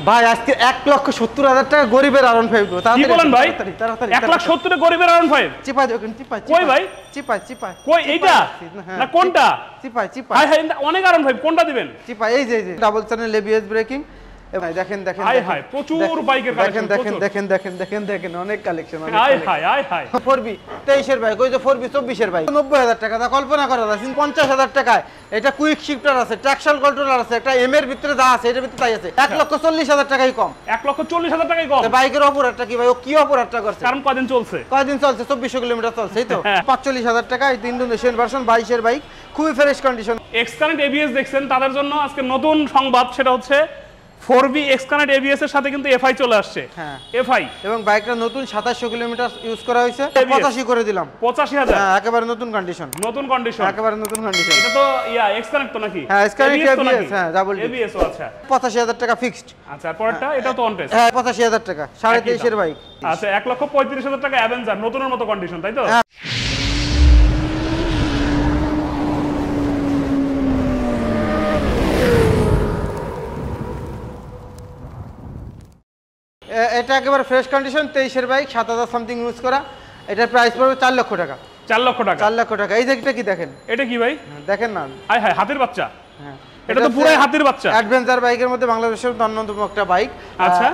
ভাই আজকে 1,70,000 টাকা গরিবের R15 গো। কি বলেন ভাই? তাড়াতাড়ি 1,70,000 এ গরিবের R15 চিপাই দেখুন, চিপাই কই ভাই? চিপাই কই এইটা না কোনটা? চিপাই হাই হাই অনেক R15 কোনটা দিবেন? চিপাই এই যে ডাবল চ্যানেল ABS ব্রেকিং। ভাই দেখেন হাই হাই প্রচুর বাইকের কালেকশন। দেখেন অনেক কালেকশন। হাই 4B 23 এর বাইক, ওই যে 4B 24 এর বাইক 90,000 টাকা। তা কল্পনা করা যায় 50,000 টাকায় এটা কুইক শিফটার আছে, ট্রাকশন কন্ট্রোলার আছে, একটা এম এর ভিতরে যা আছে এটার ভিতরে তাই আছে। 1,40,000 টাকাই কম। 1,40,000 টাকাই কম। বাইকের অপরাধটা কি ভাই? ও কি অপরাধটা করছে? কারণ কয়দিন চলছে? 2400 কিলোমিটার চলছে, এই তো। 45,000 টাকা এই ইন্দোনেশিয়ান ভার্সন 22 এর বাইক, খুবই ফ্রেশ কন্ডিশন। এক্সকানেক্ট ABS দেখছেন, তাদের জন্য আজকে নতুন সংবাদ, সেটা হচ্ছে 4B এক্সকানেক্ট ABS এর সাথে কিন্তু FI চলে আসছে। হ্যাঁ FI এবং বাইকটা নতুন 2700 কিলোমিটার ইউজ করা হয়েছে, 85 করে দিলাম। 85,000 হ্যাঁ একেবারে নতুন কন্ডিশন। একেবারে নতুন কন্ডিশন। এটা তো এক্সকানেক্ট তো নাকি? হ্যাঁ এক্সকানেক্ট ABS, হ্যাঁ ডাবল ABS ও আচ্ছা। 85,000 টাকা ফিক্সড। আচ্ছা পরেরটা এটা তো অন টেস্ট। হ্যাঁ 85,000 টাকা 23.5 এর বাইক। আচ্ছা 1,35,000 টাকা অ্যাভেঞ্জার নতুনের মতো কন্ডিশন, তাই তো? এটা একেবারে ফ্রেশ কন্ডিশন 23 এর বাইক, 7,000 সামথিং ইউজ করা। এটার প্রাইস পড়বে 4 লক্ষ টাকা। 4 লক্ষ টাকা। 4 লক্ষ টাকা। এই যেটা কি দেখেন? এটা কি ভাই? দেখেন না, হাই হাই হাতির বাচ্চা। হ্যাঁ এটা তো পুরাই হাতির বাচ্চা। অ্যাডভেঞ্চার বাইকের মধ্যে বাংলাদেশের অন্যতম একটা বাইক। আচ্ছা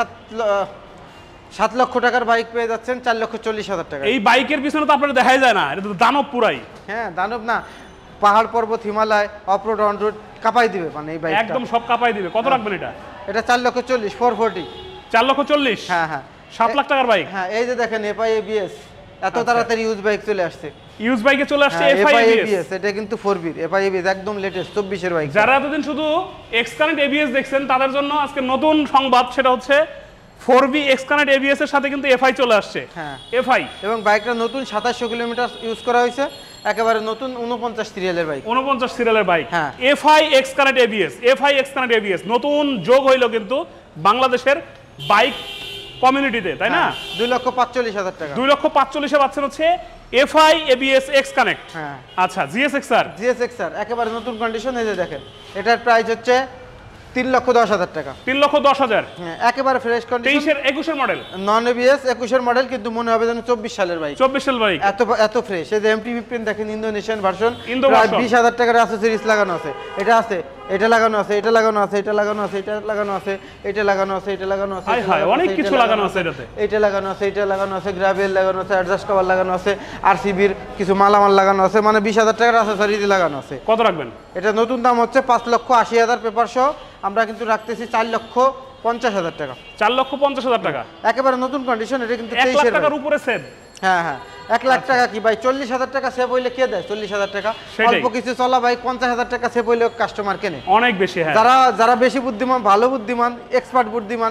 7 লক্ষ টাকার বাইক পেয়ে যাচ্ছেন 4,40,000 টাকা। এই বাইকের পিছনে তো আপনারা দেখাই যায় না, এটা তো দানব পুরাই। হ্যাঁ দানব না, পাহাড় পর্বত হিমালয় অফরোড অন রোড কাঁপাই দিবে, মানে এই বাইকটা একদম সব কাঁপাই দিবে। কত রাখবেন এটা? এটা 4,40,000 440। 4,40,000? হ্যাঁ 7 লাখ টাকার বাইক। হ্যাঁ এই যে দেখেন FI ABS, এত তাড়াতাড়ি ইউজ বাইক চলে আসছে। ইউজ বাইকে চলে আসছে FI ABS। এটা কিন্তু 4B FI ABS একদম লেটেস্ট 24 এর বাইক। যারা এতদিন শুধু এক্সকানেক্ট ABS দেখছেন, তাদের জন্য আজকে নতুন সংবাদ, সেটা হচ্ছে 4B এক্সকানেক্ট ABS এর সাথে কিন্তু FI চলে আসছে। হ্যাঁ FI এবং বাইকটা নতুন 2700 কিলোমিটার ইউজ করা হয়েছে, একেবারে নতুন 49 সিরিয়ালের বাইক। 49 সিরিয়ালের বাইক। হ্যাঁ FI xconnect ABS, FI xconnect ABS নতুন যোগ হইলো কিন্তু বাংলাদেশের বাইক কমিউনিটিতে, তাই না? 2,45,000 টাকা। 2,45,000 এ পাচ্ছেন হচ্ছে FI ABS এক্সকানেক্ট। হ্যাঁ আচ্ছা GSX-R একেবারে নতুন কন্ডিশন। এই যে দেখেন এটার প্রাইস হচ্ছে 3,10,000 টাকা। 3,10,000। হ্যাঁ একেবারে ফ্রেশ কন্ডিশন। 21 এর মডেল, নন ABS 21 এর মডেল, কিন্তু মনে হবে যেন 24 সালের বাইক। 24 সাল বাইক, এত ফ্রেশ। এই যে MT-15 দেখেন ইন্দোনেশিয়ান ভার্সন, প্রায় 20,000 টাকার অ্যাকসেসরিজ লাগানো আছে। এটা আছে, এটা লাগানো আছে, এটা লাগানো আছে, এটা লাগানো আছে, এটা লাগানো আছে, এটা লাগানো আছে, এটা লাগানো আছে, হাই হাই অনেক কিছু লাগানো আছে এটাতে। এটা লাগানো আছে, এটা লাগানো আছে, গ্রাভেল লাগানো আছে, অ্যাডজাস্ট কভার লাগানো আছে, RCB'র কিছু মালামাল লাগানো আছে, মানে 20,000 টাকার অ্যাকসেসরিজ লাগানো আছে। কত রাখবেন? এটা নতুন দাম হচ্ছে 5,80,000 পেপার সহ। আমরা কিন্তু রাখতেছি 4,50,000 টাকা। 4,50,000 টাকা একেবারে নতুন কন্ডিশন। এটা কিন্তু 1 লাখ টাকার উপরে সেভ। হ্যাঁ 1 লাখ টাকা কি ভাই? 40,000 টাকা সেভ হইলে কে দেয়? 40,000 টাকা অল্প কিছু চলা ভাই। 50,000 টাকা সেভ হইলে কাস্টমার কেনে অনেক বেশি। হ্যাঁ যারা বেশি বুদ্ধিমান, ভালো বুদ্ধিমান, এক্সপার্ট বুদ্ধিমান,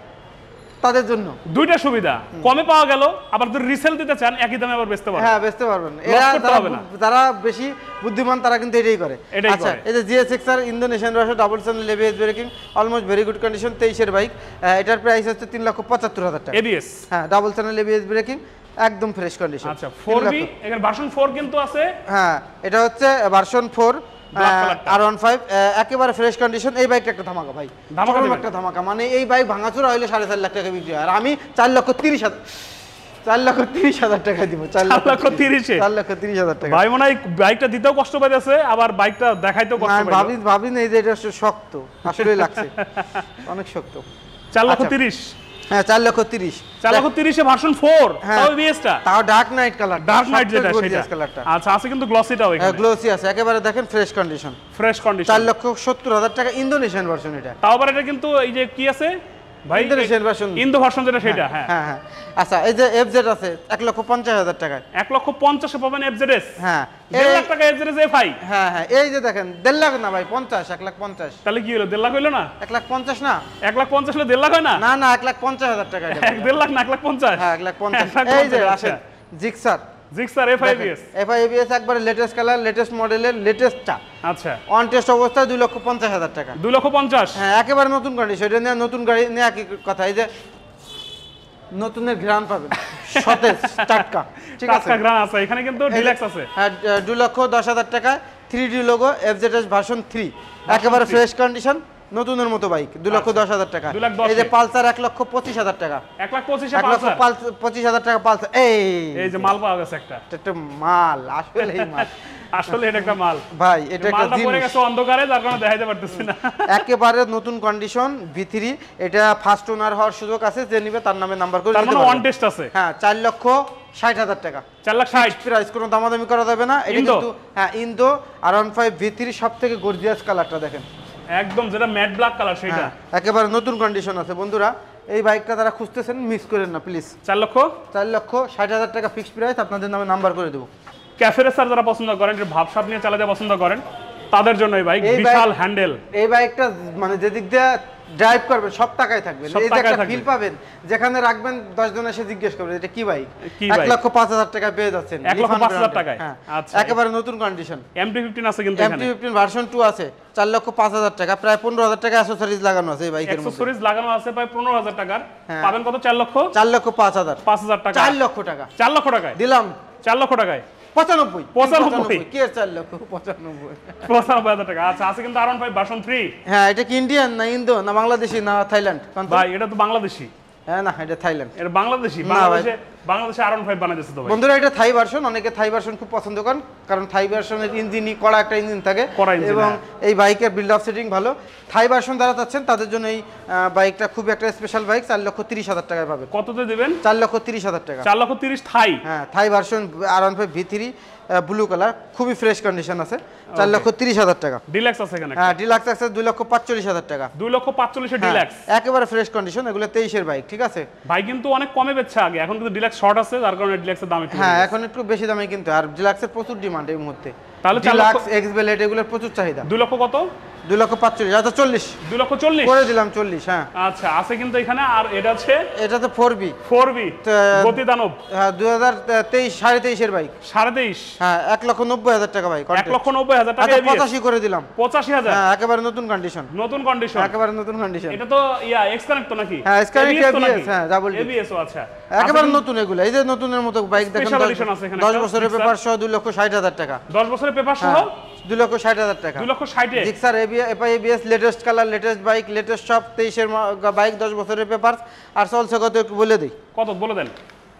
তাদের জন্য দুইটা সুবিধা। কমে পাওয়া গেল, আবার যদি রিসেল দিতে চান একই দামে আবার বেচতে পারবেন। হ্যাঁ বেচতে পারবেন। যারা বেশি বুদ্ধিমান তারা কিন্তু এটাই করে। আচ্ছা এই যে GSX-R Indonesian version double channel ABS braking, almost very good condition, 23 এর বাইক। এটার প্রাইস হচ্ছে 3,75,000 টাকা। ABS হ্যাঁ ডাবল চ্যানেল ABS ব্রেকিং, একদম ফ্রেশ কন্ডিশন। আচ্ছা 4B এখানে ভার্সন 4 কিন্তু আছে। হ্যাঁ এটা হচ্ছে ভার্সন 4 R15 একেবারে ফ্রেশ কন্ডিশন। এই বাইকটা একটা ধামাকা ভাই, একটা ধামাকা। মানে এই বাইক ভাঙাচোরা হইলে 4.5 লাখ টাকা বিক্রি হয়, আর আমি 4,30,000 টাকা দিব। 4,30,000 টাকা ভাই মনে হয় বাইকটা দিতেও কষ্ট পাইতেছে, আবার বাইকটা দেখাইতেও কষ্ট পাইছে। ভাবি না এই যে এটা শক্ত, আসলে লাগছে অনেক শক্ত। 4,30,000। হ্যাঁ 4,30,000 এ ভার্সন 4 তাও ABS-টা, তাও dark night colour. Dark night যেটা সেটা কালারটা। আচ্ছা আছে কিন্তু গ্লসিটাও এখানে। হ্যাঁ গ্লসি আছে, একেবারে দেখেন ফ্রেশ কন্ডিশন। 4,70,000 টাকা ইন্দোনেশিয়ান ভার্সন এটা। তাও আবার এটা কিন্তু এই যে কি আছে ভাই, ইন্দোনেশিয়ান ভার্সন, ইন্দো ভার্সন যেটা সেটা। হ্যাঁ হ্যাঁ আচ্ছা এই যে FZ আছে 1,50,000 টাকায়। 1,50,000 এ পাবেন FZS। হ্যাঁ 1.5 লাখ টাকা FZS FI। হ্যাঁ এই যে দেখেন 1.5 লাখ না ভাই, 1,50,000। তাহলে কি হলো? 1.5 লাখ হইলো না? 1,50,000 না, 1,50,000 হলে 1.5 লাখ হয় না? না 1,50,000 টাকা। 1.5 লাখ না 1,50,000? হ্যাঁ 1,50,000। এই যে আসেন জিক্সার FI ABS একবারে লেটেস্ট কালার, লেটেস্ট মডেলের, লেটেস্টটা। আচ্ছা অন টেস্ট অবস্থায় 2,50,000 টাকা। 2,50,000? হ্যাঁ একেবারে নতুন কন্ডিশন। এটা নিয়ে নতুন গাড়ি নেওয়া কি কথা, এই যে নতুনের ঘ্রাণ পাবেন, সতেজ টাটকা। ঠিক আছে, ঘ্রাণ আছে এখানে কিন্তু ডিলাক্স আছে। হ্যাঁ 2,10,000 টাকায় 3D লোগো FZS ভার্সন 3 একেবারে ফ্রেশ কন্ডিশন, নতুনের মতো বাইক 2,10,000 টাকা। এই যে পালসার 1,25,000 টাকা, 1,25,000 টাকা পালসার। এই যে মাল পাওয়া গেছে একটা মাল, আসলে এই মাল আসলে এটা একটা মাল ভাই, এটা একটা জিনিস পড়ে গেছে অন্ধকারে, যার কারণে দেখাইতে পারতেছি না। একেবারে নতুন কন্ডিশন V3, এটা ফার্স্ট ওনার হওয়ার সুযোগ আছে, যে নিবে তার নামে নাম্বার করে দিতে দিতে পারবেন। পারবেন। ওয়ান টেস্ট আছে। হ্যাঁ, 4,60,000 টাকা, 4,60,000 প্রাইস, কোনো দামাদামি করা যাবে না। এটা কিন্তু হ্যাঁ ইন্দো R15 V3 সবথেকে গর্জিয়াস কালারটা দেখেন, একদম যেটা ম্যাট ব্ল্যাক কালার সেটা, একেবারে নতুন কন্ডিশন আছে। বন্ধুরা এই বাইকটা যারা খুঁজতেছেন মিস করেন না প্লিজ। 4,60,000 টাকা ফিক্সড প্রাইস, আপনাদের নামে নাম্বার করে দেবো। ক্যাফে রেসার যারা পছন্দ করেন, ভাবসাব নিয়ে চালাতে পছন্দ করেন, তাদের জন্য এই বাইক, বিশাল হ্যান্ডেল। এই বাইকটা মানে যেদিক দিয়ে ড্রাইভ করবেন সব টাকায় থাকবে, এই যে একটা ফিল পাবেন, যেখানে রাখবেন 10 জন এসে জিজ্ঞেস করবে এটা কি বাইক। 1,05,000 টাকা পেয়ে যাচ্ছেন, 1,05,000 টাকায়। আচ্ছা, একেবারে নতুন কন্ডিশন। MT-15 আছে কিন্তু এখানে, MT-15 ভার্সন 2 আছে, 4,05,000 টাকা, প্রায় 15,000 টাকা অ্যাকসেসরিজ লাগানো আছে এই বাইকের মধ্যে। অ্যাকসেসরিজ লাগানো আছে প্রায় 15,000 টাকার। পাবেন কত? 4,05,000 টাকা, 4 লক্ষ টাকা, 4 লক্ষ টাকায় দিলাম। 4 লক্ষ টাকায় 95 কি 4,95,000 টাকা। আচ্ছা, আছে কিন্তু R15 ভার্সন 3। হ্যাঁ, এটা কি ইন্ডিয়ান না ইন্দো না বাংলাদেশি না থাইল্যান্ড? ভাই এটা তো বাংলাদেশি। হ্যাঁ না, এটা থাইল্যান্ড। এটা বাংলাদেশি, বাংলাদেশে R15 বানাইছে তো ভাই। বন্ধুরা এটা থাই ভার্সন, অনেকে থাই ভার্সন খুব পছন্দ করেন, কারণ থাই ভার্সনের ইঞ্জিনই কড়া একটা ইঞ্জিন থাকে, এবং এই বাইকের বিল্ড আপ সেটিং ভালো। থাই ভার্সন যারা চাচ্ছেন তাদের জন্য এই বাইকটা খুব একটা স্পেশাল বাইক, 4,30,000 টাকায় পাবেন। কততে দিবেন? 4,30,000 টাকা। 4,30,000 থাই। হ্যাঁ, Thai version R15 V3 blue colour, খুবই ফ্রেশ কন্ডিশন আছে, 4,30,000 টাকা। ডিলাক্স আছে এখানে? হ্যাঁ, ডিলাক্স আছে 2,45,000 টাকা। 2,45,000 এর ডিলাক্স, একেবারে ফ্রেশ কন্ডিশন, এগুলো 23 এর বাইক, ঠিক আছে ভাই। কিন্তু অনেক কমে বেচছে আগে, এখন কিন্তু ডিলাক্স শর্ট আছে, যার কারণে ডিলাক্সের দাম একটু হ্যাঁ এখন একটু বেশি দামে কিন্তু, আর ডিলাক্সের প্রচুর ডিমান্ড এই মুহূর্তে। তাহলে ডিলাক্স এক্সবেলেট এগুলোর প্রচুর চাহিদা। 2 লক্ষ কত? 2,45,000, আচ্ছা 40, 2,40,000 করে দিলাম 40। হ্যাঁ আচ্ছা, আছে কিন্তু এখানে। আর এটা আছে, এটা তো 4B গতি দানব। হ্যাঁ, 2023 23.5 এর বাইক, 23.5। হ্যাঁ, 1,90,000 টাকা ভাই, 1,90,000 টাকা। 85 করে দিলাম, 85,000। হ্যাঁ, একেবারে নতুন কন্ডিশন, নতুন কন্ডিশন, একেবারে নতুন কন্ডিশন। এটা তো এক্স কানেক্ট তো নাকি? হ্যাঁ, এক্স কানেক্ট ABS, হ্যাঁ ডাবল ABS। আচ্ছা, একেবারে নতুন এগুলো, এই যে নতুনের মতো বাইক দেখেন, 10 বছরের পেপার সহ 2,60,000 টাকা। 10 বছরের পেপার সহ 2,60,000 টাকা। 2,60,000 Gixxer ABS, latest colour, latest bike, latest সব 23 এর বাইক, 10 বছরের পেপার। আর চলছে কত একটু বলে দিই। কত বলে দেন?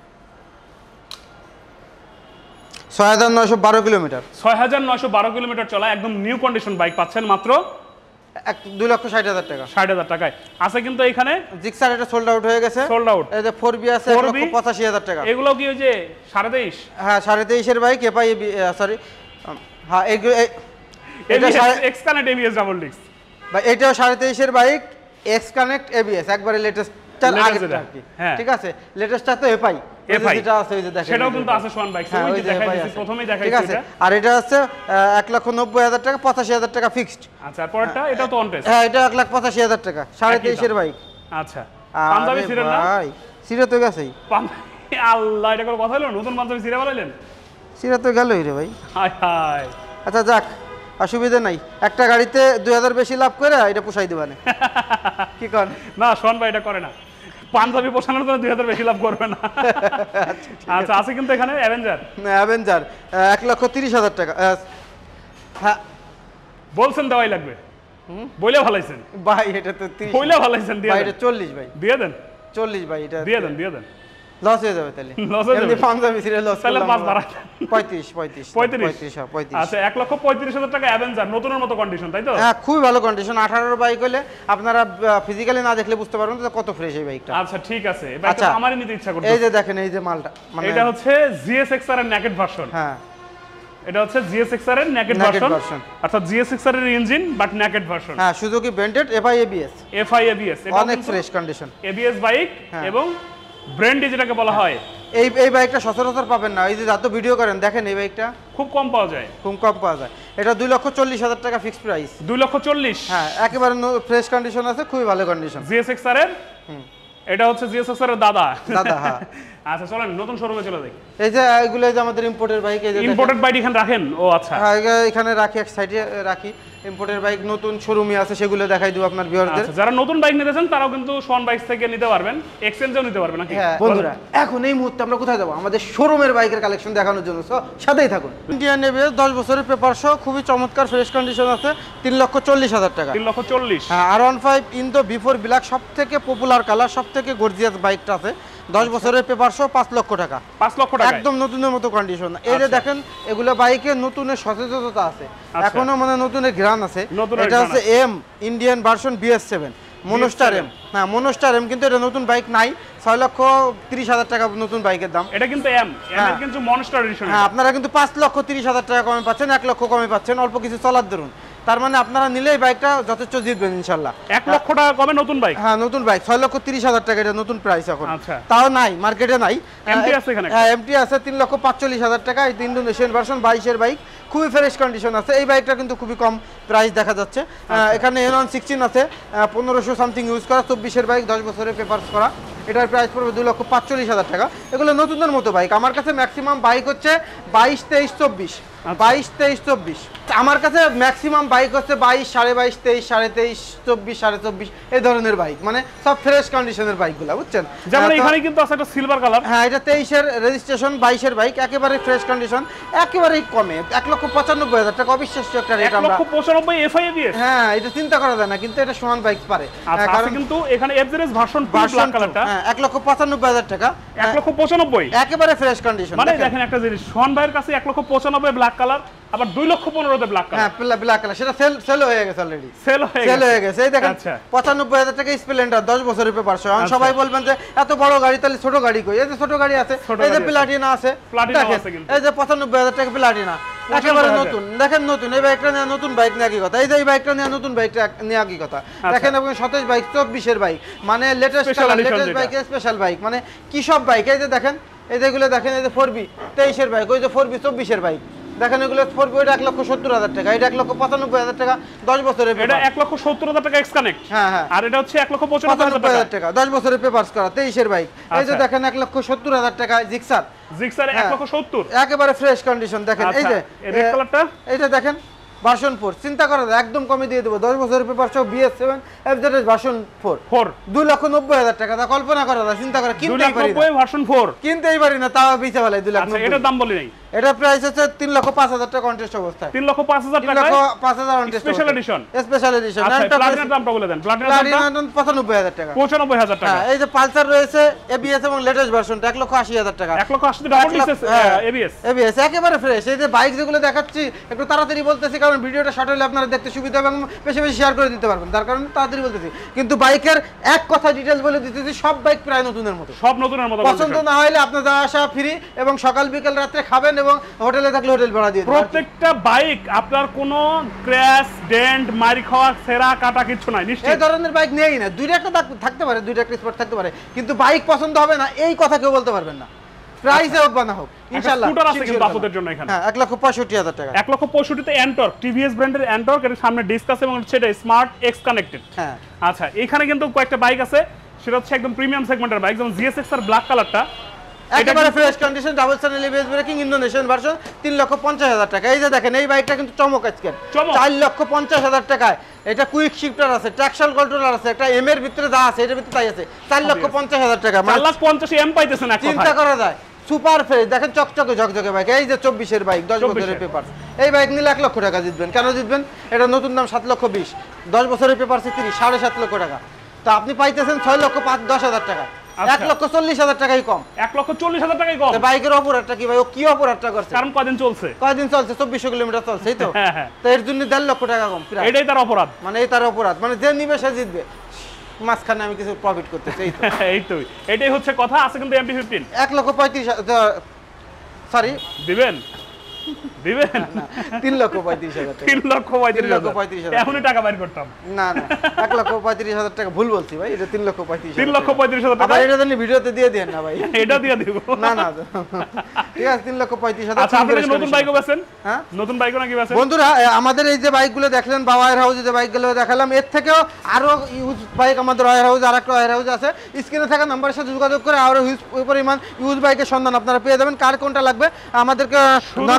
6,912 কিলোমিটার। 6,912 কিলোমিটার চলা, একদম নিউ কন্ডিশন বাইক পাচ্ছেন মাত্র 2,60,000 টাকা। 60,000 টাকায়। আছে কিন্তু এখানে জিক্সার, এটা সোল্ড আউট হয়ে গেছে। Sold out. এই যে 4B আছে 1,85,000 টাকা। এগুলো কি ওই যে 23.5? হ্যাঁ, 23.5 এর বাইক, সরি, হ্যাঁ এটা X connect ABS double disc ভাই, এটাও 23.5 এর বাইক, এক্স কানেক্ট ABS, একবারে লেটেস্ট আগেরটা আর কি, ঠিক আছে। লেটেস্টটা তো এফআই যেটা আছে, ওই যে দেখেন, সেটাও কিন্তু আছে সোয়ান বাইক, ওই যে দেখাইছি প্রথমেই দেখাইছি, ঠিক আছে। আর এটা আছে 1,90,000 টাকা, 85,000 টাকা ফিক্সড। আচ্ছা, আর পরেরটা এটা তো অন টেস্ট। হ্যাঁ, এটা 1,85,000 টাকা, 23.5 এর বাইক। আচ্ছা, পাঞ্জাবি সিরা না ভাই? সিরা তো গেছেই। আল্লাহ, এটা কোনো কথা হলো? নতুন পাঞ্জাবি সিরা বানাইলেন? সিরা তো গেলই রে ভাই। হায় হায়। আচ্ছা যাক, অসুবিধা নাই, একটা গাড়িতে 2,000 বেশি লাভ করে এটা পোষাই দিবানে। কি কর না, সোহান ভাই এটা করে না, পাঞ্জাবি পোষানোর জন্য 2,000 বেশি লাভ করবে না। আচ্ছা, আছে কিন্তু এখানে অ্যাভেঞ্জার। 1,30,000 টাকা। হ্যাঁ, বলছেন দেওয়াই লাগবে, বইলে ভালাইছেন ভাই, এটা তো 30, বইলে ভালাইছেন, দিয়ে ভাই এটা 40 ভাই, দিয়ে দেন 40 ভাই, এটা দিয়ে দেন। লস হয়ে যাবে তাহলে, লস হয়ে যাবে। পাঞ্জাবি সিরিয়াল লস, তাহলে 5 বাড়া 35। আচ্ছা, 1,35,000 টাকা অ্যাভেঞ্জার, নতুনের মতো কন্ডিশন, তাই তো? হ্যাঁ, খুবই ভালো কন্ডিশন। 18 বাইক হলে আপনারা ফিজিক্যালি না দেখলে বুঝতে পারবেন যে কত ফ্রেশ এই বাইকটা। আচ্ছা, ঠিক আছে, এই বাইকটা আমারই নিতে ইচ্ছা করছে। এই যে দেখেন, এই যে মালটা, মানে এটা হচ্ছে GSX-R এর নেকেড ভার্সন। হ্যাঁ, এটা হচ্ছে GSX-R এর নেকেড ভার্সন, অর্থাৎ GSX-R এর ইঞ্জিন বাট নেকেড ভার্সন। হ্যাঁ, সুজুকি ব্র্যান্ডেড FI ABS, এটা অনেক ফ্রেশ কন্ডিশন ABS বাইক, এবং ব্র্যান্ড যেটাকে বলা হয়। এই বাইকটা সচরাচর পাবেন না, এই যে যত ভিডিও করেন দেখেন, এই বাইকটা খুব কম পাওয়া যায়, খুব কম পাওয়া যায়। এটা 2,40,000 টাকা ফিক্সড প্রাইস। 2,40,000। হ্যাঁ, একেবারে ফ্রেশ কন্ডিশন আছে, খুবই ভালো কন্ডিশন। GSX-R এর, এটা হচ্ছে GSX-R এর দাদা। হ্যাঁ। আচ্ছা, চলেন নতুন শোরুমে চলে যাই। এই যে এগুলো যে আমাদের ইম্পোর্টেড বাইক, এই যে ইম্পোর্টেড বাইক এখানে রাখেন? ও আচ্ছা, হ্যাঁ, এখানে রাখি, এক সাইডে রাখি। ইম্পোর্টের বাইক নতুন শোরুমে আছে, সেগুলো দেখাই দেব আপনার ভিউয়ারদের। যারা নতুন বাইক নিতে চান তারাও কিন্তু সোহান বাইকস থেকে নিতে পারবেন, এক্সচেঞ্জও নিতে পারবেন নাকি? হ্যাঁ বন্ধুরা, এখন এই মুহূর্তে আমরা কোথায় যাবো? আমাদের শোরুমের বাইকের কালেকশন দেখানোর জন্য, সাথেই থাকুন। ইন্ডিয়ান এবিএস 10 বছরের পেপার সহ খুবই চমৎকার ফ্রেশ কন্ডিশন আছে, 3,40,000 টাকা। 3,40,000। হ্যাঁ, R15 ইন্দো বিফোর ব্ল্যাক সবথেকে পপুলার কালার, সবথেকে গর্জিয়াস বাইকটা আছে, 10 বছরের পেপার সহ 5 লক্ষ টাকা। 5 লক্ষ টাকা একদম নতুনের মতো কন্ডিশন। এই যে দেখেন, এগুলো বাইকে নতুনের সচেতনতা আছে, এখনো মানে নতুনের ঘ্রাণ আছে। এটা হচ্ছে M Indian version BS7 Monster M. হ্যাঁ মনোস্টার এম, কিন্তু এটা নতুন বাইক নাই, 6,30,000 টাকা নতুন বাইকের দাম। এটা কিন্তু এম এর কিন্তু মনস্টার এডিশন। হ্যাঁ, আপনারা কিন্তু 5,30,000 টাকা কমে পাচ্ছেন, 1 লক্ষ কমে পাচ্ছেন, অল্প কিছু চলার দরুন। তার মানে আপনারা নিলে এই বাইকটা যথেষ্ট জিতবেন ইনশাআল্লাহ। 1 লক্ষ টাকা কমে নতুন বাইক। হ্যাঁ নতুন বাইক, 6,30,000 টাকা, এটা নতুন প্রাইস এখন। আচ্ছা, তাও নাই মার্কেটে নাই। এমটি আছে এখানে? হ্যাঁ এমটি আছে, 3,45,000 টাকা। এই ইন্দোনেশিয়ান ভার্সন 22 এর বাইক, খুবই ফ্রেশ কন্ডিশন আছে। এই বাইকটা কিন্তু খুবই কম প্রাইস দেখা যাচ্ছে। এখানে N116 আছে, 1500 সামথিং ইউজ করা, 24 এর বাইক, 10 বছরের পেপারস করা। এটার প্রাইস পড়বে 2,45,000 টাকা। এগুলো নতুনের মতো বাইক। আমার কাছে ম্যাক্সিমাম বাইক হচ্ছে 22, 23, 24। 22, 23, 24 আমার কাছে ম্যাক্সিমাম বাইক হচ্ছে 22, 22.5, 23, 23.5, 24, 24.5 এই ধরনের বাইক, মানে সব ফ্রেশ কন্ডিশনের বাইকগুলো, বুঝছেন? যেমন এখানে কিন্তু আছে একটা সিলভার কালার। হ্যাঁ, এটা 23 এর রেজিস্ট্রেশন, 22 এর বাইক, একেবারে ফ্রেশ কন্ডিশন, একেবারেই কমে, 1,95,000 টাকা। অবিশ্বাস্য একটা রেট। আমরা 1,95,000 এফআই দিয়ে। হ্যাঁ, এটা চিন্তা করা যায় না, কিন্তু এটা সোহান বাইক পারে। কারণ কিন্তু এখানে এফজেডএস ভার্সন 2 ব্ল্যাক কালারটা, হ্যাঁ 1,95,000 টাকা। 1,95,000 একেবারে ফ্রেশ কন্ডিশন। মানে দেখেন একটা জিনিস, সোহান ভাইয়ের কাছে 1,95,000 ব্ল্যাক কালার, আবার 2,15,000 তে ব্ল্যাক কালার। হ্যাঁ ব্ল্যাক কালার, সেটা সেল হয়ে গেছে অলরেডি, সেল হয়ে গেছে। এই দেখেন 95,000 টাকা স্প্লেন্ডার, 10 বছরের পেপার সহ। সবাই বলবেন যে এত বড় গাড়ি, তাহলে ছোট গাড়ি কই? এই যে ছোট গাড়ি আছে, এই যে প্লাটিনা আছে, দেখেন এই যে 95,000 টাকা প্লাটিনা, একেবারে নতুন। দেখেন নতুন, এই বাইকটা নিয়ে নতুন বাইক নিয়ে কি কথা? এই যে এই বাইকটা নিয়ে নতুন বাইকটা নিয়ে কি কথা? দেখেন এবং সতেজ বাইক, 24 এর বাইক, মানে latest colour, latest bike, special bike, মানে কি সব বাইক। এই যে দেখেন, এই যেগুলো দেখেন, এই যে 4B 23 এর বাইক, ওই যে 4B 24 এর বাইক, দেখেন এগুলো 4B, ওইটা 1,70,000 টাকা, এটা 1,95,000 টাকা, 10 বছরের। এটা 1,70,000 টাকা এক্স কানেক্ট। হ্যাঁ হ্যাঁ, আর এটা হচ্ছে 1,95,000 টাকা, 10 বছরের পেপারস করা, 23 এর বাইক। এই যে দেখেন 1,70,000 টাকা জিক্সার, 1,70,000 একেবারে ফ্রেশ কন্ডিশন। দেখেন এই যে রেড কালারটা, এইটা দেখেন ভার্সন 4, চিন্তা করা যায়, একদম কমে দিয়ে দেবো, 10 বছরের পেপার সহ BS7 FZS ভার্সন 4, 2,90,000 টাকা। তা কল্পনা করা যায়, চিন্তা করে কিনতেই পারি না, ভার্সন 4 কিনতেই পারি না, তাও বেচে ফেলাই 2,90,000। এটার দাম বলি নাই, এটা প্রাইস হচ্ছে 3,05,000 টাকা কন্টেস্ট অবস্থায়। 3,05,000 টাকা 3,05,000 স্পেশাল এডিশন। Special edition. প্লাটিনার দামটা বলে দেন। প্লাটিনার দাম 95,000 টাকা। 95,000 টাকা। হ্যাঁ, এই যে পালসার রয়েছে ABS এবং লেটেস্ট ভার্সনটা 1,80,000 টাকা। 1,80,000 ডাবল ডিসেস ABS। ABS একেবারে ফ্রেশ। এই যে বাইক যেগুলো দেখাচ্ছি একটু তাড়াতাড়ি বলতেছি, কারণ ভিডিওটা শর্ট হলে আপনারা দেখতে সুবিধা এবং বেশি বেশি শেয়ার করে দিতে পারবেন, তার কারণে তাড়াতাড়ি বলতেছি। কিন্তু বাইকের এক কথা ডিটেইলস বলে দিতেছি, সব বাইক প্রায় নতুনের মতো, সব নতুনের মতো। পছন্দ না হলে আপনার যাওয়া আসা ফ্রি, এবং সকাল বিকেল রাতে খাবেন, এবং হোটেলে থাকলে হোটেল ভাড়া দিয়ে দিবেন। প্রত্যেকটা বাইক আপনার কোনো ক্র্যাশ, ডেন্ট, মারি খাওয়া, সেরা কাটা কিছু নাই নিশ্চয়ই। এই ধরনের বাইক নেই না, দুইটা একটা থাকতে পারে, দুইটা একটা স্পট থাকতে পারে, কিন্তু বাইক পছন্দ হবে না এই কথা কেউ বলতে পারবেন না। প্রাইসে হোক বা না হোক, ইনশাআল্লাহ স্কুটার আছে কিন্তু আপনাদের জন্য এখানে। হ্যাঁ 1,65,000 টাকা। 1,65,000 তে এন্টর্ক, টিভিএস ব্র্যান্ডের এন্টর্ক, এর সামনে ডিস্ক আছে এবং সেটা স্মার্ট এক্স কানেক্টেড। হ্যাঁ আচ্ছা, এখানে কিন্তু কয়েকটা বাইক আছে, সেটা হচ্ছে একদম প্রিমিয়াম সেগমেন্টের বাইক, যেমন GSX আর ব্ল্যাক কালারটা, একেবারে fresh condition, double channel ABS braking, Indonesian version, 3,50,000 টাকা। এই যে দেখেন এই বাইকটা কিন্তু চমক আজকে, 4,50,000 টাকায়। এটা কুইক শিফটার আছে, ট্র্যাকশন কন্ট্রোলার আছে, একটা এম এর ভিতরে যা আছে এটার ভিতরে তাই আছে, 4,50,000 টাকা। 4,50,000 এম পাইতেছেন এক কথায়, চিন্তা করা যায়। সুপার ফ্রেশ, দেখেন চকচকে ঝকঝকে বাইক। এই যে 24 এর বাইক, 10 বছরের পেপার, এই বাইক নিলে 1 লক্ষ টাকা জিতবেন। কেন জিতবেন? এটা নতুন দাম 7,20,000, 10 বছরের পেপার 30, 7.5 লক্ষ টাকা। তো আপনি পাইতেছেন 6,10,000 টাকা, 1,40,000 টাকাই কম। 1,40,000 টাকাই কম। বাইকের অপরাধটা কি ভাই? ও কি অপরাধটা করছে? কারণ কয়দিন চলছে? 2400 কিলোমিটার চলছে, এই তো। তো এর জন্য 1.5 লক্ষ টাকা কম। এটাই তার অপরাধ, মানে এই তার অপরাধ, মানে যে নিবে সে জিতবে, মাঝখানে আমি কিছু প্রফিট করতেছি, এই তো। এই তো, এটাই হচ্ছে কথা। আছে কিন্তু MT-15 1,35,000, সরি দিবেন 3,35,000 টাকা। 3,35,000 এখনই টাকা বাইর করতাম। না না, 1,35,000 টাকা ভুল বলছি ভাই, এটা 3,35,000। 3,35,000 টাকা। আবার এটা জানি ভিডিওতে দিয়ে দেন না ভাই। এটা দিয়ে দিব না না, ঠিক আছে 3,35,000। আচ্ছা, আপনারা নতুন বাইকও বেচেন? হ্যাঁ, নতুন বাইকও নাকি বেচেন? বন্ধুরা, আমাদের এই যে বাইকগুলো দেখলেন বা ওয়্যার হাউসে যে বাইকগুলো দেখালাম, এর থেকেও আরো ইউজ বাইক আমাদের ওয়্যার হাউস, আরেকটা ওয়্যার হাউস আছে। স্ক্রিনে থাকা নাম্বারের সাথে যোগাযোগ করে আরো হিউজ পরিমাণ ইউজ বাইকের সন্ধান আপনারা পেয়ে যাবেন। কার কোনটা লাগবে আমাদেরকে নক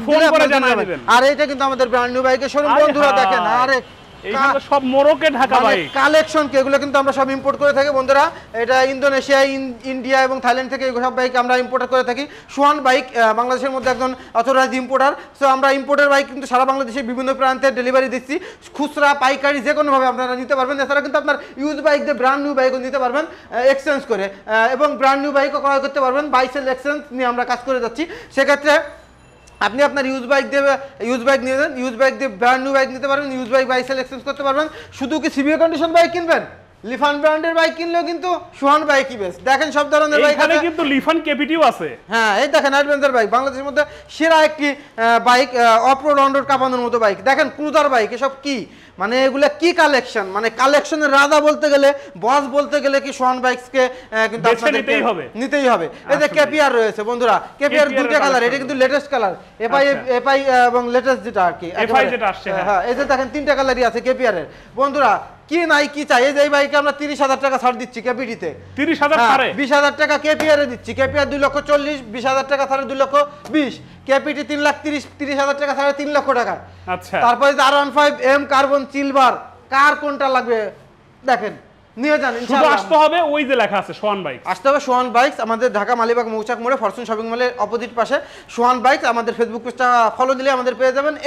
দিলে করে আপনারা জানাই জানাবেন। দিবেন। আর এটা কিন্তু আমাদের ব্র্যান্ড নিউ বাইকের শোরুম বন্ধুরা দেখেন। আরে এইখানে তো সব মোরকে ঢাকা বাইক কালেকশন কি এগুলো কিন্তু আমরা সব ইম্পোর্ট করে থাকি বন্ধুরা। এটা ইন্দোনেশিয়া, ইন্ডিয়া এবং থাইল্যান্ড থেকে এগুলো সব বাইক আমরা ইম্পোর্ট করে থাকি। সোয়ান বাইক বাংলাদেশের মধ্যে একজন অথরাইজড ইম্পোর্টার। সো আমরা ইম্পোর্টের বাইক কিন্তু সারা বাংলাদেশে বিভিন্ন প্রান্তে ডেলিভারি দিচ্ছি, খুচরা পাইকারি যে কোনোভাবে আপনারা নিতে পারবেন। এছাড়া কিন্তু আপনার ইউজ বাইক দিয়ে ব্র্যান্ড নিউ বাইকও নিতে পারবেন এক্সচেঞ্জ করে, এবং ব্র্যান্ড নিউ বাইকও ক্রয় করতে পারবেন। বাইসেল এক্সচেঞ্জ নিয়ে আমরা কাজ করে যাচ্ছি। সেক্ষেত্রে আপনি আপনার ইউজ বাইক দিয়ে নিয়ে ইউজ বাইক দিয়ে ব্র্যান্ড নিউ বাইক নিতে পারবেন, ইউজ বাইক বাইসেল এক্সচেঞ্জ করতে পারবেন। শুধু কি সিবিও কন্ডিশন বাইক কিনবেন? লিফান ব্র্যান্ডের বাইক কিনলেও কিন্তু সোহান বাইকই বেস্ট। দেখেন সব ধরনের বাইক এখানে কিন্তু লিফান কেপিটিও আছে। হ্যাঁ, এই দেখেন অ্যাডভেঞ্চার বাইক, বাংলাদেশের মধ্যে সেরা একটি bike, off road on road কাঁপানোর মতো বাইক। দেখেন ক্রুজার বাইক, এসব কি মানে এগুলা কি কালেকশন, মানে কালেকশনের রাজা বলতে গেলে, বস বলতে গেলে কি সোহান বাইকসকে কিন্তু আপনাদেরকে নিতেই হবে। এই যে কেপিআর রয়েছে বন্ধুরা, কেপিআর দুইটা কালার, এটা কিন্তু লেটেস্ট কালার, এফআই এবং লেটেস্ট যেটা আর কি এফআই যেটা আসছে। হ্যাঁ, এই যে দেখেন তিনটা কালারই আছে কেপিআর এর বন্ধুরা। কি নাই কি চাই, এই যে এই বাইকে আমরা 30,000 টাকা ছাড় দিচ্ছি কেপিটিতে। 30,000 ছাড়ে? 20,000 টাকা কেপিআর এ দিচ্ছি। কেপিআর 2,40,000, 20,000 টাকা ছাড়ে 2,20,000, কেপিটি 3,30,000 টাকা ছাড়ে 3 লক্ষ টাকা। আচ্ছা, তারপরে R15 M কার্বন সিলভার, কার কোনটা লাগবে দেখেন নিয়ে যান শুধু ইনশাআল্লাহ। আসতে হবে, ওই যে লেখা আছে সোহান বাইক, আসতে হবে সোহান বাইকস, আমাদের ঢাকা মালিবাগ মৌচাক মোড়ে ফরচুন শপিং মলের অপোজিট পাশে সোহান বাইকস। আমাদের ফেসবুক পেজটা ফলো দিলে আমাদের পেয়ে যাবেন।